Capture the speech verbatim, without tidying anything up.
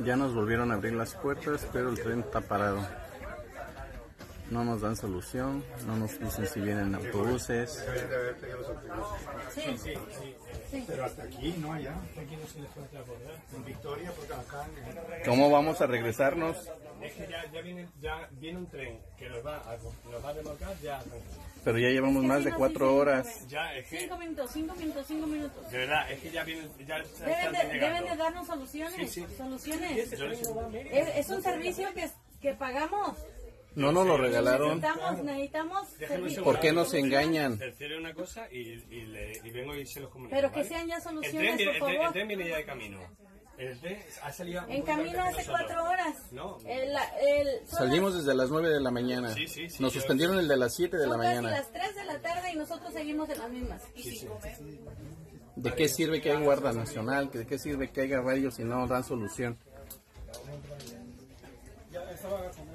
Ya nos volvieron a abrir las puertas, pero el tren está parado. No nos dan solución, no nos dicen si vienen autobuses. Sí, sí, sí. Sí. Pero hasta aquí, no allá. Aquí no se les puede abordar. En Victoria, porque acá en... ¿Cómo vamos a regresarnos? Es que ya, ya, viene, ya viene un tren que nos va a, nos va a remolcar ya. Pero ya llevamos es que más si de no, cuatro sí, sí, horas. Ya, es que... Cinco minutos, cinco minutos, cinco minutos. De verdad, es que ya vienen... Ya Deben de, deben de darnos soluciones. Sí, sí. Soluciones. Yo les- Es, es un servicio que, que pagamos. No nos lo regalaron. Necesitamos, necesitamos servicio. ¿Por qué nos engañan? Tercero una cosa y, y, le, y vengo y se los comunico. Pero que ¿vale? sean ya El tren, soluciones, viene- por el, tren, el favor. tren viene ya de camino. El tren ha salido... un En poquito camino antes que hace nosotros. cuatro horas. No. El, el, son Salimos desde las nueve de la mañana. Sí, sí, sí, Nos yo- suspendieron el de las siete de son la casi mañana. las tres de la tarde y nosotros seguimos en las mismas. Sí, sí. ¿De qué sirve que hay Guardia Nacional? ¿De qué sirve que haya radios si no dan solución? Ya estaba